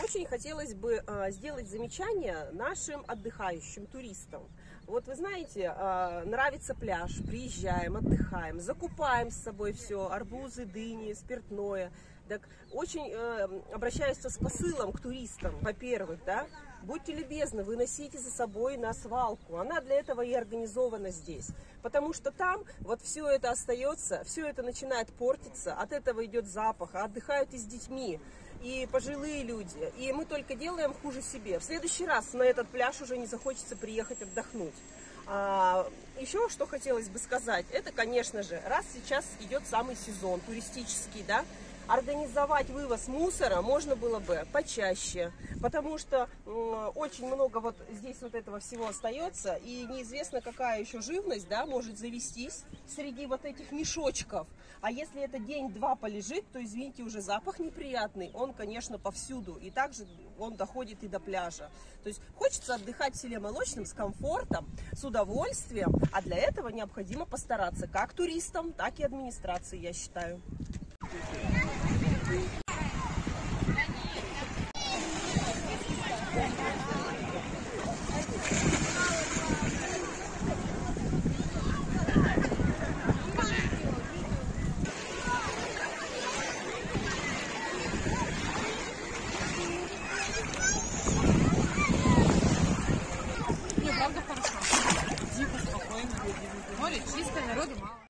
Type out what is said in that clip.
Очень хотелось бы сделать замечание нашим отдыхающим туристам. Вот вы знаете, нравится пляж, приезжаем, отдыхаем, закупаем с собой все, арбузы, дыни, спиртное. Так очень обращаюсь с посылом к туристам. Во-первых, да, будьте любезны, выносите за собой на свалку. Она для этого и организована здесь. Потому что там вот все это остается, все это начинает портиться, от этого идет запах, а отдыхают и с детьми, и пожилые люди. И мы только делаем хуже себе. В следующий раз на этот пляж уже не захочется приехать отдохнуть. Еще что хотелось бы сказать, это, конечно же, раз сейчас идет самый сезон туристический, да, организовать вывоз мусора можно было бы почаще, потому что очень много вот здесь вот этого всего остается, и неизвестно, какая еще живность, да, может завестись среди вот этих мешочков. А если это день-два полежит, то, извините, уже запах неприятный, он, конечно, повсюду, и также он доходит и до пляжа. То есть хочется отдыхать в селе Молочном с комфортом, с удовольствием, а для этого необходимо постараться как туристам, так и администрации, я считаю.